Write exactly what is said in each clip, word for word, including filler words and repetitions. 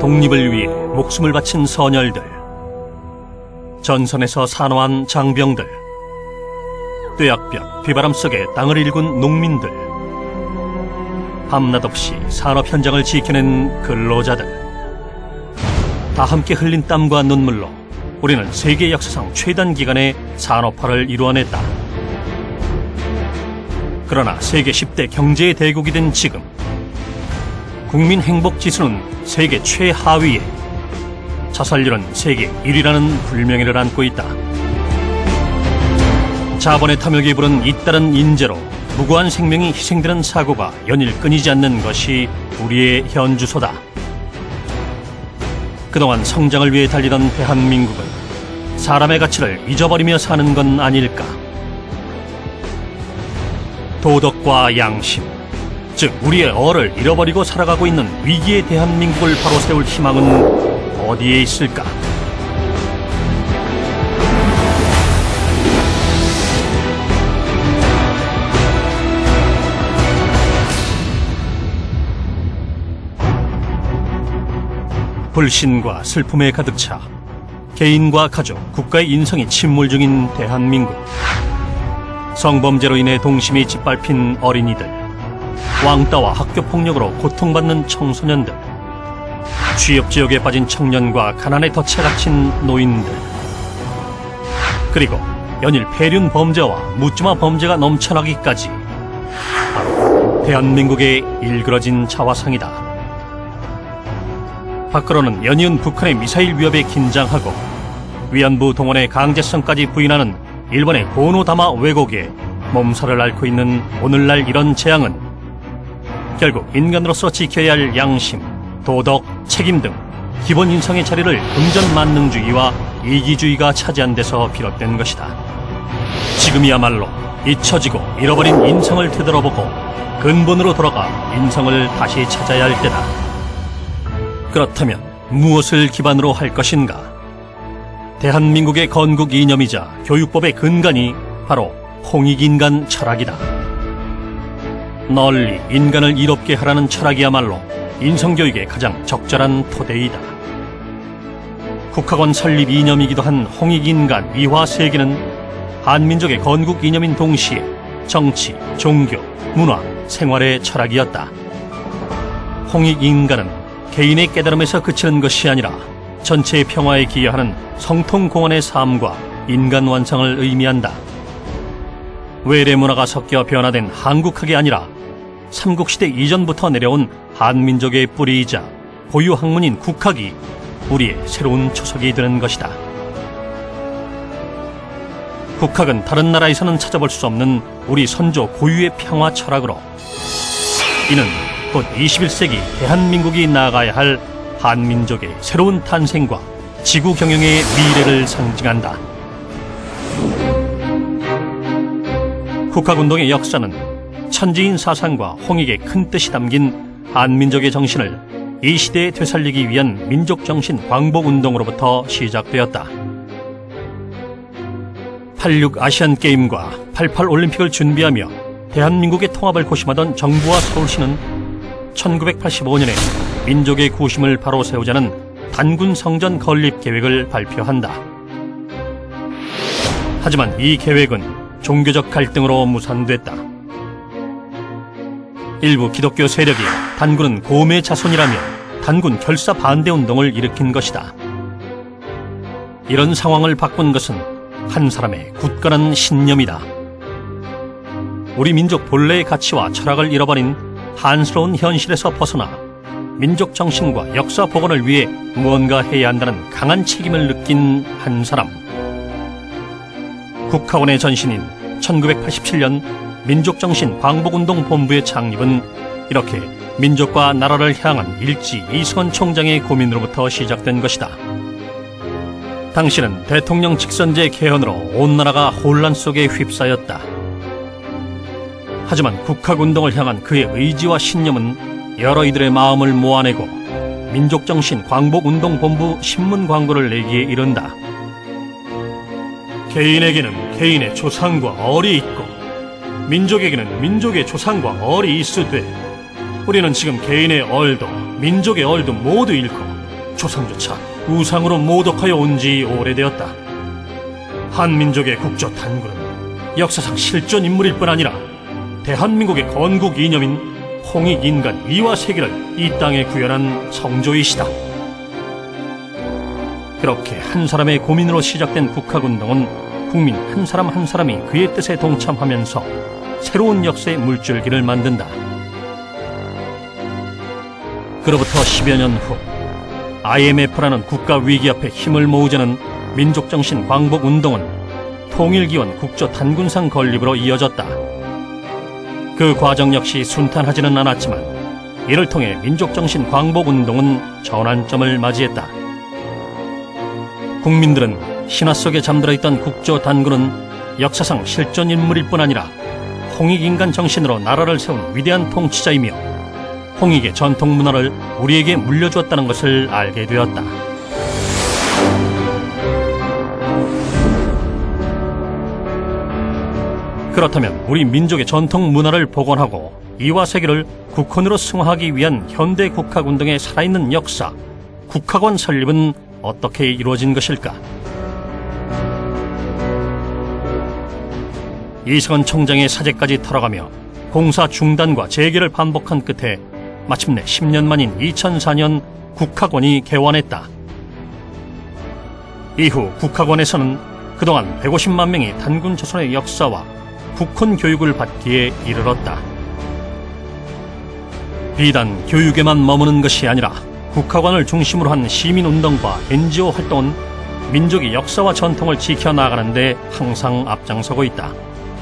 독립을 위해 목숨을 바친 선열들, 전선에서 산화한 장병들, 뙤약볕 비바람 속에 땅을 일군 농민들, 밤낮 없이 산업 현장을 지켜낸 근로자들, 다 함께 흘린 땀과 눈물로 우리는 세계 역사상 최단 기간의 산업화를 이루어냈다. 그러나 세계 십 대 경제의 대국이 된 지금, 국민 행복 지수는 세계 최하위에, 자살률은 세계 일 위라는 불명예를 안고 있다. 자본의 탐욕에 부른 잇따른 인재로 무고한 생명이 희생되는 사고가 연일 끊이지 않는 것이 우리의 현주소다. 그동안 성장을 위해 달리던 대한민국은 사람의 가치를 잊어버리며 사는 건 아닐까? 도덕과 양심, 즉 우리의 어를 잃어버리고 살아가고 있는 위기의 대한민국을 바로 세울 희망은 어디에 있을까? 불신과 슬픔에 가득 차 개인과 가족, 국가의 인성이 침몰 중인 대한민국. 성범죄로 인해 동심이 짓밟힌 어린이들, 왕따와 학교폭력으로 고통받는 청소년들, 취업지옥에 빠진 청년과 가난에 덫에 갇힌 노인들, 그리고 연일 폐륜 범죄와 묻지마 범죄가 넘쳐나기까지 바로 대한민국의 일그러진 자화상이다. 밖으로는 연이은 북한의 미사일 위협에 긴장하고 위안부 동원의 강제성까지 부인하는 일본의 고노다마 왜곡에 몸살을 앓고 있는 오늘날 이런 재앙은 결국 인간으로서 지켜야 할 양심, 도덕, 책임 등 기본 인성의 자리를 금전 만능주의와 이기주의가 차지한 데서 비롯된 것이다. 지금이야말로 잊혀지고 잃어버린 인성을 되돌아보고 근본으로 돌아가 인성을 다시 찾아야 할 때다. 그렇다면 무엇을 기반으로 할 것인가? 대한민국의 건국 이념이자 교육법의 근간이 바로 홍익인간 철학이다. 널리 인간을 이롭게 하라는 철학이야말로 인성교육의 가장 적절한 토대이다. 국학원 설립 이념이기도 한 홍익인간 위화세계는 한민족의 건국 이념인 동시에 정치, 종교, 문화, 생활의 철학이었다. 홍익인간은 개인의 깨달음에서 그치는 것이 아니라 전체의 평화에 기여하는 성통공헌의 삶과 인간 완성을 의미한다. 외래 문화가 섞여 변화된 한국학이 아니라 삼국시대 이전부터 내려온 한민족의 뿌리이자 고유 학문인 국학이 우리의 새로운 초석이 되는 것이다. 국학은 다른 나라에서는 찾아볼 수 없는 우리 선조 고유의 평화 철학으로, 이는 곧 이십일 세기 대한민국이 나아가야 할 한민족의 새로운 탄생과 지구 경영의 미래를 상징한다. 국학운동의 역사는 천지인 사상과 홍익의 큰 뜻이 담긴 한민족의 정신을 이 시대에 되살리기 위한 민족정신 광복운동으로부터 시작되었다. 팔십육 아시안게임과 팔십팔 올림픽을 준비하며 대한민국의 통합을 고심하던 정부와 서울시는 천구백팔십오 년에 민족의 구심을 바로 세우자는 단군 성전 건립 계획을 발표한다. 하지만 이 계획은 종교적 갈등으로 무산됐다. 일부 기독교 세력이 단군은 고음의 자손이라며 단군 결사 반대 운동을 일으킨 것이다. 이런 상황을 바꾼 것은 한 사람의 굳건한 신념이다. 우리 민족 본래의 가치와 철학을 잃어버린 한스러운 현실에서 벗어나 민족 정신과 역사 복원을 위해 무언가 해야 한다는 강한 책임을 느낀 한 사람. 국학원의 전신인 천구백팔십칠 년 민족정신 광복운동 본부의 창립은 이렇게 민족과 나라를 향한 일지 이승원 총장의 고민으로부터 시작된 것이다. 당시는 대통령 직선제 개헌으로 온 나라가 혼란 속에 휩싸였다. 하지만 국학운동을 향한 그의 의지와 신념은 여러 이들의 마음을 모아내고 민족정신 광복운동본부 신문 광고를 내기에 이른다. 개인에게는 개인의 조상과 얼이 있고 민족에게는 민족의 조상과 얼이 있으되 우리는 지금 개인의 얼도 민족의 얼도 모두 잃고 조상조차 우상으로 모독하여 온 지 오래되었다. 한민족의 국조 단군은 역사상 실존 인물일 뿐 아니라 대한민국의 건국 이념인 홍익인간 이화세계를 이 땅에 구현한 성조이시다. 그렇게 한 사람의 고민으로 시작된 국학운동은 국민 한 사람 한 사람이 그의 뜻에 동참하면서 새로운 역사의 물줄기를 만든다. 그로부터 십여 년 후 아이엠에프라는 국가 위기 앞에 힘을 모으자는 민족정신 광복운동은 통일기원 국조단군상 건립으로 이어졌다. 그 과정 역시 순탄하지는 않았지만 이를 통해 민족정신 광복운동은 전환점을 맞이했다. 국민들은 신화 속에 잠들어 있던 국조단군은 역사상 실존 인물일 뿐 아니라 홍익인간 정신으로 나라를 세운 위대한 통치자이며 홍익의 전통 문화를 우리에게 물려주었다는 것을 알게 되었다. 그렇다면 우리 민족의 전통 문화를 복원하고 이화세계를 국헌으로 승화하기 위한 현대 국학운동의 살아있는 역사, 국학원 설립은 어떻게 이루어진 것일까? 이승원 총장의 사제까지 털어가며 공사 중단과 재개를 반복한 끝에 마침내 십 년 만인 이천사 년 국학원이 개원했다. 이후 국학원에서는 그동안 백오십만 명이 단군 조선의 역사와 국헌 교육을 받기에 이르렀다. 비단 교육에만 머무는 것이 아니라 국학원을 중심으로 한 시민운동과 엔지오 활동은 민족의 역사와 전통을 지켜나가는 데 항상 앞장서고 있다.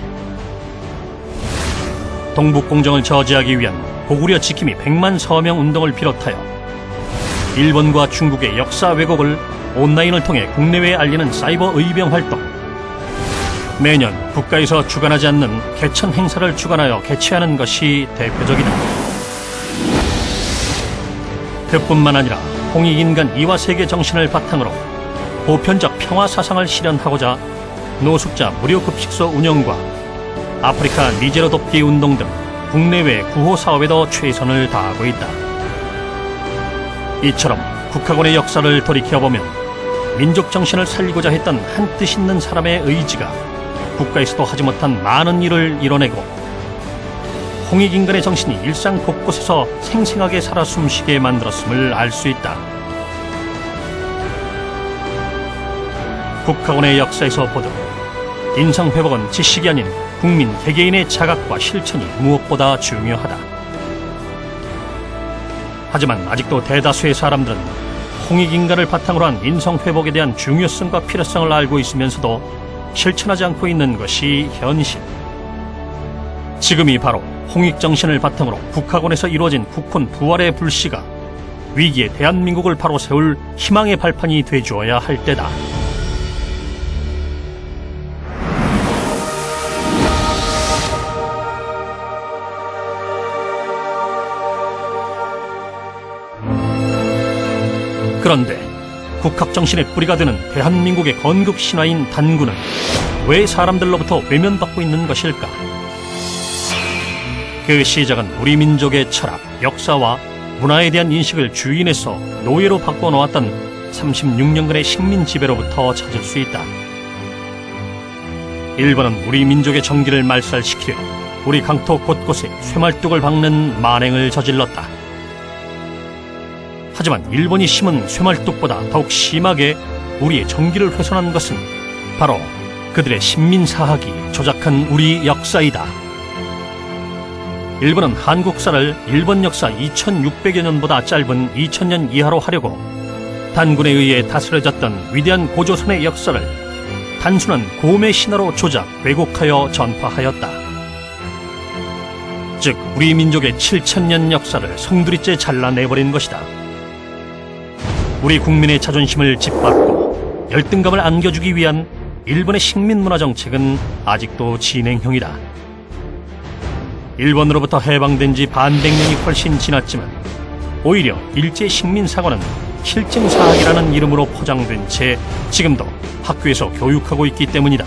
동북공정을 저지하기 위한 고구려 지킴이 백만 서명 운동을 비롯하여 일본과 중국의 역사 왜곡을 온라인을 통해 국내외에 알리는 사이버 의병 활동, 매년 국가에서 주관하지 않는 개천 행사를 주관하여 개최하는 것이 대표적이다. 그뿐만 아니라 홍익인간 이화세계 정신을 바탕으로 보편적 평화 사상을 실현하고자 노숙자 무료급식소 운영과 아프리카 니제르 돕기 운동 등 국내외 구호 사업에도 최선을 다하고 있다. 이처럼 국학원의 역사를 돌이켜보면 민족 정신을 살리고자 했던 한 뜻 있는 사람의 의지가 국가에서도 하지 못한 많은 일을 이뤄내고 홍익인간의 정신이 일상 곳곳에서 생생하게 살아 숨쉬게 만들었음을 알 수 있다. 국학원의 역사에서 보듯 인성회복은 지식이 아닌 국민 개개인의 자각과 실천이 무엇보다 중요하다. 하지만 아직도 대다수의 사람들은 홍익인간을 바탕으로 한 인성회복에 대한 중요성과 필요성을 알고 있으면서도 실천하지 않고 있는 것이 현실. 지금이 바로 홍익정신을 바탕으로 국학원에서 이루어진 국헌 부활의 불씨가 위기의 대한민국을 바로 세울 희망의 발판이 되주어야 할 때다. 그런데 국학정신의 뿌리가 되는 대한민국의 건국 신화인 단군은 왜 사람들로부터 외면받고 있는 것일까? 그 시작은 우리 민족의 철학, 역사와 문화에 대한 인식을 주인에서 노예로 바꿔놓았던 삼십육 년간의 식민 지배로부터 찾을 수 있다. 일본은 우리 민족의 정기를 말살시키려 우리 강토 곳곳에 쇠말뚝을 박는 만행을 저질렀다. 하지만 일본이 심은 쇠말뚝보다 더욱 심하게 우리의 정기를 훼손한 것은 바로 그들의 신민사학이 조작한 우리 역사이다. 일본은 한국사를 일본 역사 이천육백여 년보다 짧은 이천 년 이하로 하려고 단군에 의해 다스려졌던 위대한 고조선의 역사를 단순한 고음의 신화로 조작, 왜곡하여 전파하였다. 즉 우리 민족의 칠천 년 역사를 송두리째 잘라내버린 것이다. 우리 국민의 자존심을 짓밟고 열등감을 안겨주기 위한 일본의 식민문화 정책은 아직도 진행형이다. 일본으로부터 해방된 지 반백 년이 훨씬 지났지만 오히려 일제 식민사관은 실증사학이라는 이름으로 포장된 채 지금도 학교에서 교육하고 있기 때문이다.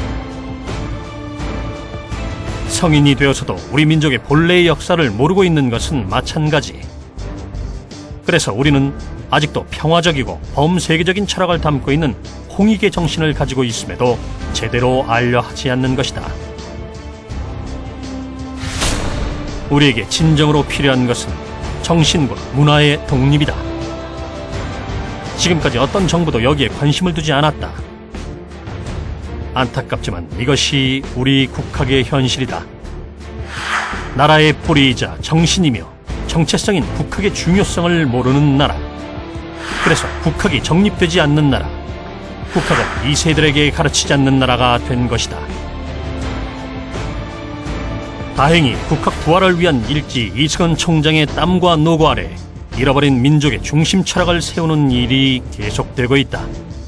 성인이 되어서도 우리 민족의 본래의 역사를 모르고 있는 것은 마찬가지. 그래서 우리는 아직도 평화적이고 범세계적인 철학을 담고 있는 홍익의 정신을 가지고 있음에도 제대로 알려 하지 않는 것이다. 우리에게 진정으로 필요한 것은 정신과 문화의 독립이다. 지금까지 어떤 정부도 여기에 관심을 두지 않았다. 안타깝지만 이것이 우리 국학의 현실이다. 나라의 뿌리이자 정신이며 정체성인 국학의 중요성을 모르는 나라, 그래서 국학이 정립되지 않는 나라, 국학을 이 세들에게 가르치지 않는 나라가 된 것이다. 다행히 국학 부활을 위한 일지 이승원 총장의 땀과 노고 아래 잃어버린 민족의 중심 철학을 세우는 일이 계속되고 있다.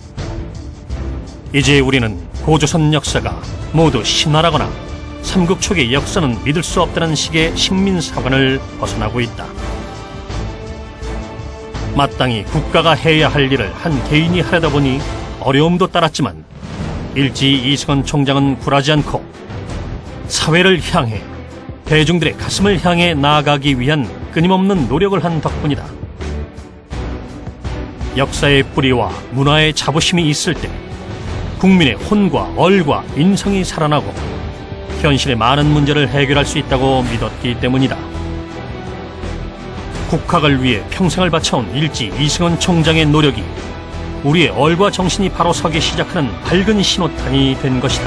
이제 우리는 고조선 역사가 모두 신화라거나 삼국초기의 역사는 믿을 수 없다는 식의 식민사관을 벗어나고 있다. 마땅히 국가가 해야 할 일을 한 개인이 하려다 보니 어려움도 따랐지만 일지 이승원 총장은 굴하지 않고 사회를 향해, 대중들의 가슴을 향해 나아가기 위한 끊임없는 노력을 한 덕분이다. 역사의 뿌리와 문화의 자부심이 있을 때 국민의 혼과 얼과 인성이 살아나고 현실의 많은 문제를 해결할 수 있다고 믿었기 때문이다. 국학을 위해 평생을 바쳐온 일지 이승원 총장의 노력이 우리의 얼과 정신이 바로 서기 시작하는 밝은 신호탄이 된 것이다.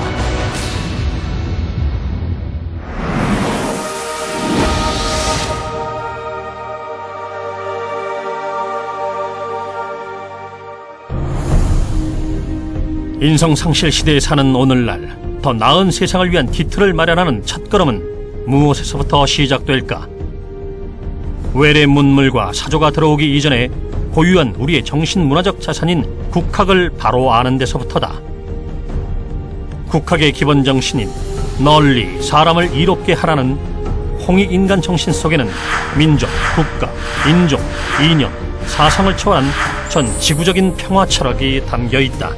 인성상실 시대에 사는 오늘날 더 나은 세상을 위한 기틀을 마련하는 첫걸음은 무엇에서부터 시작될까? 외래 문물과 사조가 들어오기 이전에 고유한 우리의 정신문화적 자산인 국학을 바로 아는 데서부터다. 국학의 기본 정신인 널리 사람을 이롭게 하라는 홍익인간 정신 속에는 민족, 국가, 인종, 이념, 사상을 초월한 전 지구적인 평화 철학이 담겨 있다.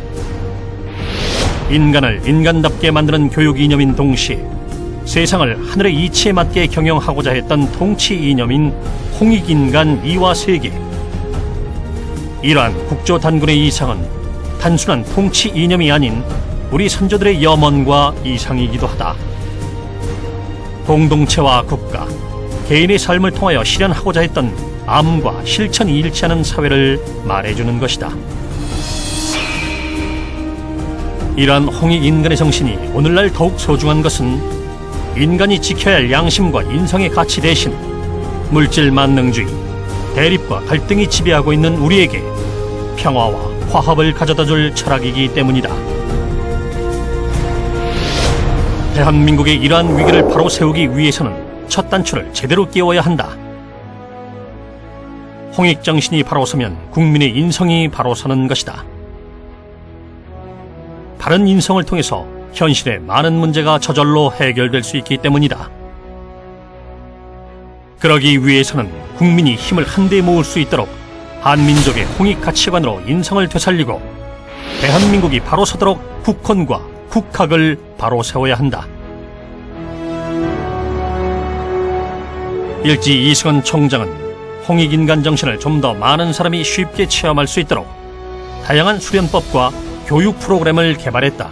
인간을 인간답게 만드는 교육 이념인 동시에 세상을 하늘의 이치에 맞게 경영하고자 했던 통치 이념인 홍익인간 이화세계. 이러한 국조단군의 이상은 단순한 통치 이념이 아닌 우리 선조들의 염원과 이상이기도 하다. 공동체와 국가, 개인의 삶을 통하여 실현하고자 했던 암과 실천이 일치하는 사회를 말해주는 것이다. 이러한 홍익인간의 정신이 오늘날 더욱 소중한 것은 인간이 지켜야 할 양심과 인성의 가치 대신 물질 만능주의, 대립과 갈등이 지배하고 있는 우리에게 평화와 화합을 가져다줄 철학이기 때문이다. 대한민국의 이러한 위기를 바로 세우기 위해서는 첫 단추를 제대로 끼워야 한다. 홍익정신이 바로 서면 국민의 인성이 바로 서는 것이다. 바른 인성을 통해서 현실의 많은 문제가 저절로 해결될 수 있기 때문이다. 그러기 위해서는 국민이 힘을 한데 모을 수 있도록 한민족의 홍익 가치관으로 인성을 되살리고 대한민국이 바로 서도록 국헌과 국학을 바로 세워야 한다. 일지 이승원 총장은 홍익인간 정신을 좀 더 많은 사람이 쉽게 체험할 수 있도록 다양한 수련법과 교육 프로그램을 개발했다.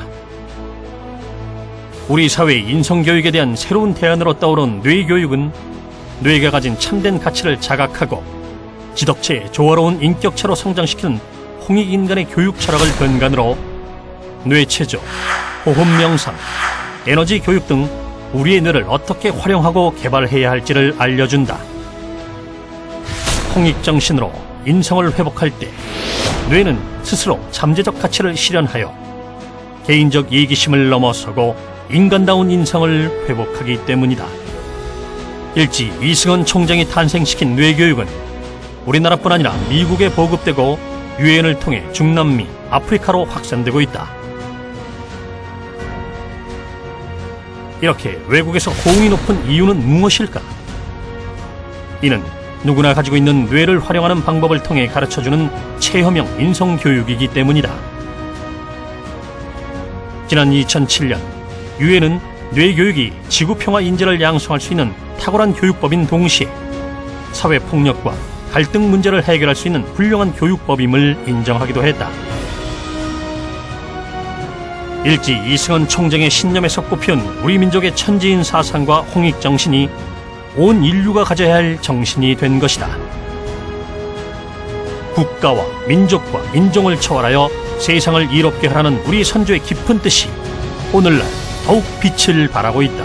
우리 사회의 인성교육에 대한 새로운 대안으로 떠오른 뇌교육은 뇌가 가진 참된 가치를 자각하고 지덕체의 조화로운 인격체로 성장시키는 홍익인간의 교육 철학을 근간으로 뇌체조, 호흡명상, 에너지 교육 등 우리의 뇌를 어떻게 활용하고 개발해야 할지를 알려준다. 홍익정신으로 인성을 회복할 때 뇌는 스스로 잠재적 가치를 실현하여 개인적 이기심을 넘어서고 인간다운 인성을 회복하기 때문이다. 일지 이승원 총장이 탄생시킨 뇌교육은 우리나라뿐 아니라 미국에 보급되고 유엔을 통해 중남미, 아프리카로 확산되고 있다. 이렇게 외국에서 호응이 높은 이유는 무엇일까? 이는 누구나 가지고 있는 뇌를 활용하는 방법을 통해 가르쳐주는 체험형 인성교육이기 때문이다. 지난 이천칠 년 유엔은 뇌교육이 지구평화 인재를 양성할 수 있는 탁월한 교육법인 동시에 사회폭력과 갈등 문제를 해결할 수 있는 훌륭한 교육법임을 인정하기도 했다. 일제 이승헌 총장의 신념에서 꽃피운 우리 민족의 천지인 사상과 홍익정신이 온 인류가 가져야 할 정신이 된 것이다. 국가와 민족과 인종을 초월하여 세상을 이롭게 하라는 우리 선조의 깊은 뜻이 오늘날 더욱 빛을 발하고 있다.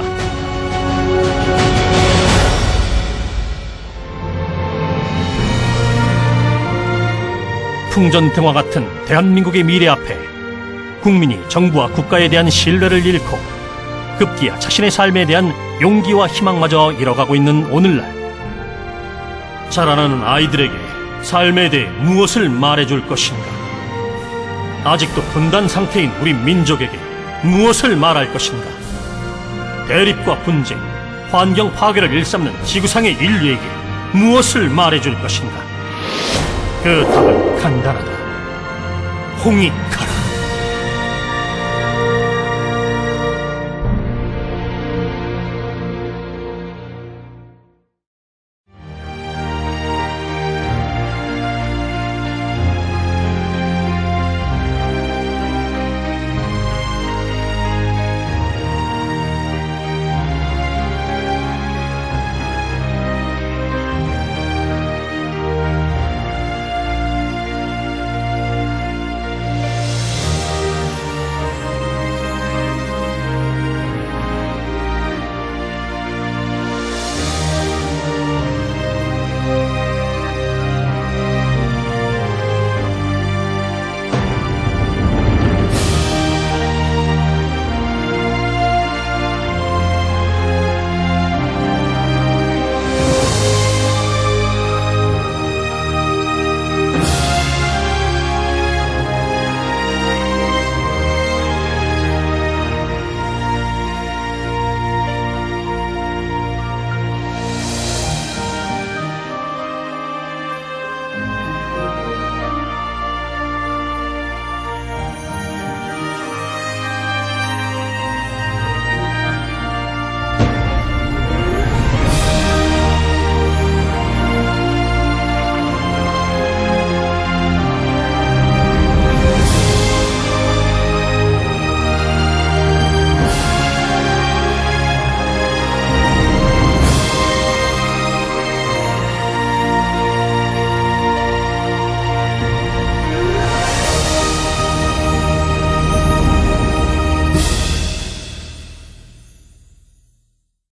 풍전등화 같은 대한민국의 미래 앞에 국민이 정부와 국가에 대한 신뢰를 잃고 급기야 자신의 삶에 대한 용기와 희망마저 잃어가고 있는 오늘날, 자라나는 아이들에게 삶에 대해 무엇을 말해줄 것인가? 아직도 분단 상태인 우리 민족에게 무엇을 말할 것인가? 대립과 분쟁, 환경 파괴를 일삼는 지구상의 인류에게 무엇을 말해줄 것인가? 그 답은 간단하다. 홍익하라.